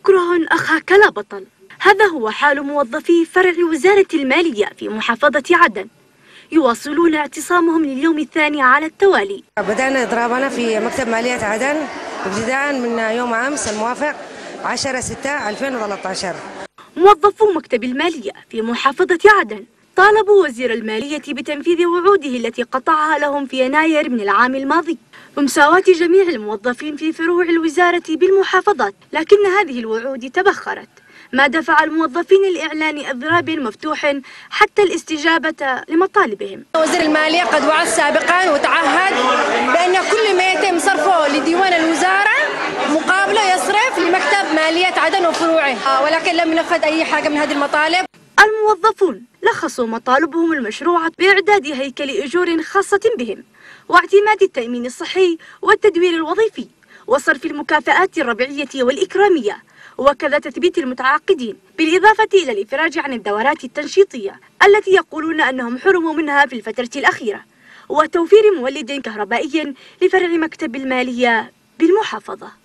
مكره أخاك لا بطل. هذا هو حال موظفي فرع وزارة المالية في محافظة عدن، يواصلون اعتصامهم لليوم الثاني على التوالي. بدأنا إضرابنا في مكتب مالية عدن ابتداء من يوم أمس الموافق 10/6/2013. موظفو مكتب المالية في محافظة عدن طالبوا وزير المالية بتنفيذ وعوده التي قطعها لهم في يناير من العام الماضي ومساواة جميع الموظفين في فروع الوزارة بالمحافظات، لكن هذه الوعود تبخرت، ما دفع الموظفين لإعلان إضراب مفتوح حتى الاستجابة لمطالبهم. وزير المالية قد وعد سابقا وتعهد بأن كل ما يتم صرفه لديوان الوزارة مقابله يصرف لمكتب مالية عدن وفروعه، ولكن لم ينفذ أي حاجة من هذه المطالب. الموظفون لخصوا مطالبهم المشروعة بإعداد هيكل أجور خاصة بهم، واعتماد التأمين الصحي والتدوير الوظيفي، وصرف المكافآت الربعية والإكرامية، وكذا تثبيت المتعاقدين، بالإضافة إلى الإفراج عن الدورات التنشيطية التي يقولون أنهم حرموا منها في الفترة الأخيرة، وتوفير مولد كهربائي لفرع مكتب المالية بالمحافظة.